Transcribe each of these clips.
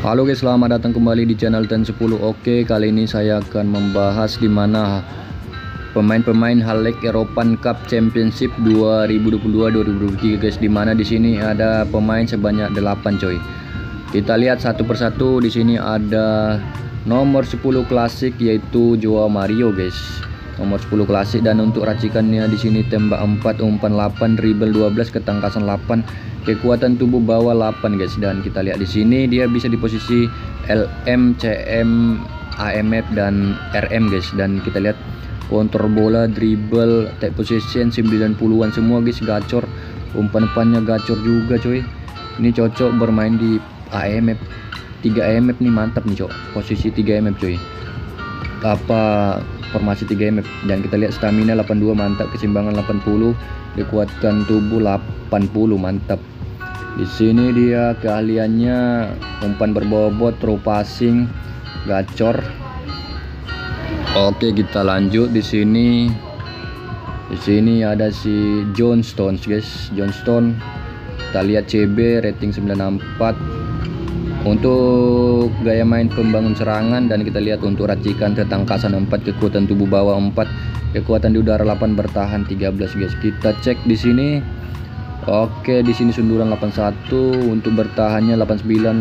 Halo guys, selamat datang kembali di channel Ten 10. Oke, kali ini saya akan membahas di mana pemain-pemain Halleg European Cup Championship 2022-2023 guys. Di mana di sini ada pemain sebanyak 8 coy. Kita lihat satu persatu. Di sini ada nomor 10 klasik yaitu Joao Mario guys. Nomor 10 klasik, dan untuk racikannya di sini tembak 4, umpan 8, dribble 12, ketangkasan 8, kekuatan tubuh bawah 8 guys. Dan kita lihat di sini dia bisa di posisi LM, CM, AMF dan RM guys. Dan kita lihat kontrol bola, dribble, take possession 90-an semua guys, gacor. Umpan-umpannya gacor juga coy. Ini cocok bermain di AMF. 3 AMF nih mantap nih cok. Posisi 3 AMF coy. Formasi 3 MF. Dan kita lihat stamina 82 mantap, keseimbangan 80, kekuatan tubuh 80 mantap. Di sini dia keahliannya umpan berbobot, throw passing, gacor. Oke, kita lanjut. Di sini ada si John Stones guys. John Stone, kita lihat CB rating 94. Untuk gaya main pembangun serangan, dan kita lihat untuk racikan ketangkasan 4, kekuatan tubuh bawah 4, kekuatan di udara 8, bertahan 13 guys. Kita cek di sini. Oke, di sini sunduran 81, untuk bertahannya 89,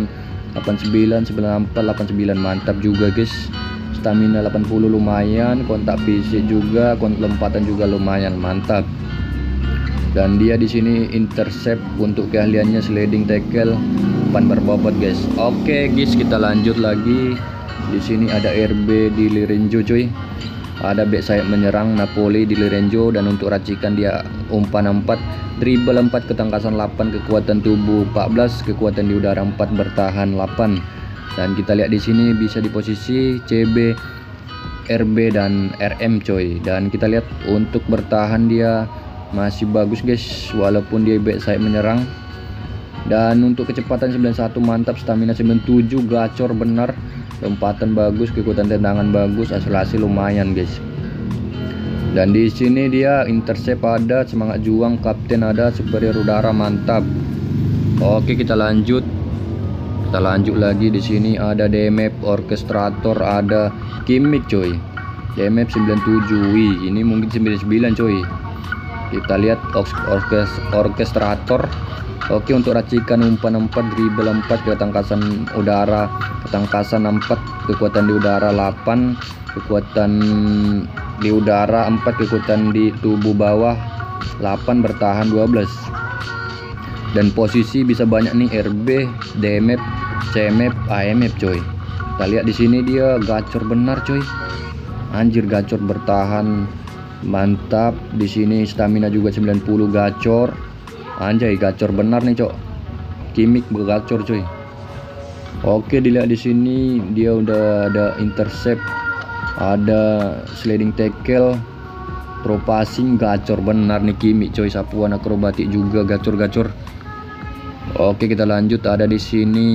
89, 94, 89 mantap juga guys. Stamina 80 lumayan, kontak fisik juga, lompatan juga lumayan mantap. Dan dia di sini intercept, untuk keahliannya sliding tackle, umpan berbobot guys. Oke guys, kita lanjut lagi. Di sini ada RB di Lorenzo coy. Ada back sayap menyerang Napoli di Lorenzo, dan untuk racikan dia umpan 4, dribble 4, ketangkasan 8, kekuatan tubuh 14, kekuatan di udara 4, bertahan 8. Dan kita lihat di sini bisa di posisi CB, RB dan RM coy. Dan kita lihat untuk bertahan dia masih bagus guys, walaupun dia back sayap menyerang. Dan untuk kecepatan 91 mantap, stamina 97 gacor benar, lompatan bagus, kekuatan tendangan bagus, akselerasi lumayan guys. Dan di sini dia intercept ada, semangat juang, kapten ada, superior udara mantap. Oke, kita lanjut. Kita lanjut lagi. Di sini ada DMF orkestrator, ada Kimmich coy. DMF 97. Wih, ini mungkin 99 coy. Kita lihat orkestrator. Oke, untuk racikan umpan 4, dribble 4, ketangkasan udara, ketangkasan 4, kekuatan di udara 8, kekuatan di udara 4, kekuatan di tubuh bawah 8, bertahan 12. Dan posisi bisa banyak nih, RB, DMF, CMF, AMF coy. Kita lihat di sini dia gacor benar coy. Anjir, gacor, bertahan mantap. Di sini stamina juga 90 gacor. Anjay, gacor benar nih cok. Kimmich gacor coy. Oke, dilihat di sini dia udah ada intercept, ada sliding tackle, throw passing, gacor benar nih Kimmich coy. Sapuan akrobatik juga gacor-gacor. Oke, kita lanjut. Ada di sini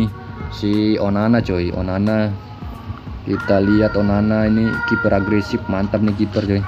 si Onana coy. Onana, kita lihat Onana ini kiper agresif, mantap nih kiper coy.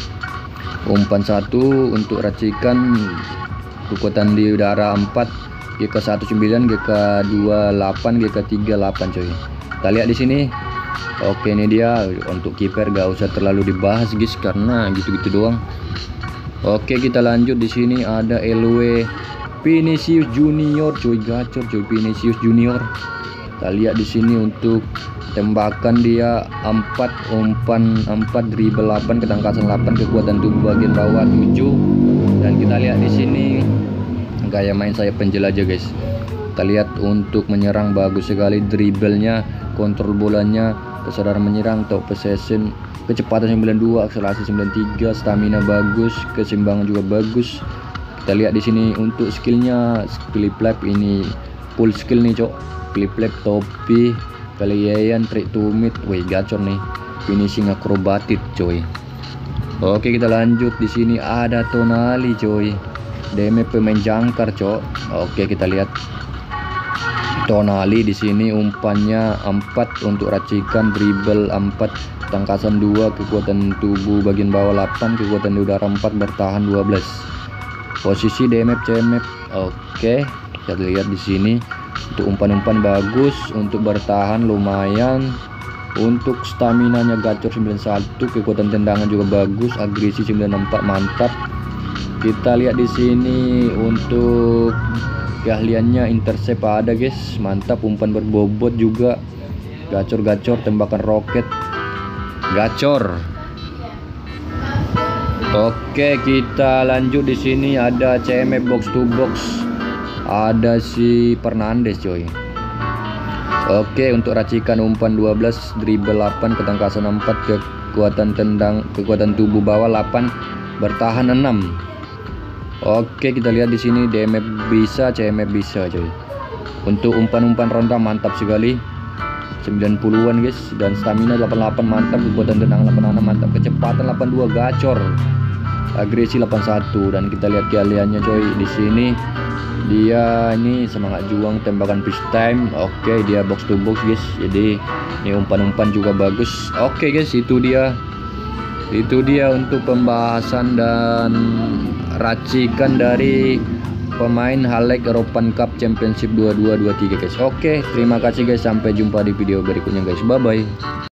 Umpan 1, untuk racikan kekuatan di udara 4, GK19, GK28, GK38 coy. Kita lihat di sini. Oke, ini dia untuk kiper, gak usah terlalu dibahas guys karena gitu-gitu doang. Oke, kita lanjut. Di sini ada LW Vinicius Junior coy, gacor coy, Vinicius Junior. Kita lihat di sini untuk tembakan dia 4, umpan 4, dribble 8, ketangkasan 8, kekuatan tubuh bagian bawah 7. Dan kita lihat di sini gaya main saya penjelajah guys. Kita lihat untuk menyerang bagus sekali, dribblenya, kontrol bolanya, kesadaran menyerang, top possession, kecepatan 92, akselerasi 93, stamina bagus, keseimbangan juga bagus. Kita lihat di sini untuk skillnya, flip flap ini full skill nih cok. Flip flap, topi, kalian, trick to mid, wih gacor nih. Finishing akrobatik coy. Oke, kita lanjut. Di sini ada Tonali coy. DMF pemain jangkar cok. Oke, kita lihat Tonali di sini umpannya 4, untuk racikan dribble 4, tangkasan 2, kekuatan tubuh bagian bawah 8, kekuatan di udara 4, bertahan 12. Posisi DMF CMF. Oke, kita lihat di sini Untuk umpan-umpan bagus, untuk bertahan lumayan, untuk stamina-nya gacor 91, kekuatan tendangan juga bagus, agresi 94 mantap. Kita lihat di sini untuk keahliannya intercept ada guys, mantap. Umpan berbobot juga, gacor-gacor, tembakan roket gacor. Oke, kita lanjut. Di sini ada CMF box to box, ada si Fernandes coy. Oke, untuk racikan umpan 12, dribble 8, ketangkasan 4, kekuatan tubuh bawah 8, bertahan 6. Oke, kita lihat di sini DMF bisa, CMF bisa coy. Untuk umpan-umpan ronda mantap sekali, 90-an guys, dan stamina 88 mantap, kekuatan tendangan 86 mantap, kecepatan 82 gacor, agresi 81. Dan kita lihat keahliannya coy. Di sini dia ini semangat juang, tembakan peacetime. Oke, dia box to box guys, jadi ini umpan-umpan juga bagus. Oke guys, itu dia untuk pembahasan dan racikan dari pemain Halek European Cup Championship 22-23 guys. Oke, terima kasih guys, sampai jumpa di video berikutnya guys, bye bye.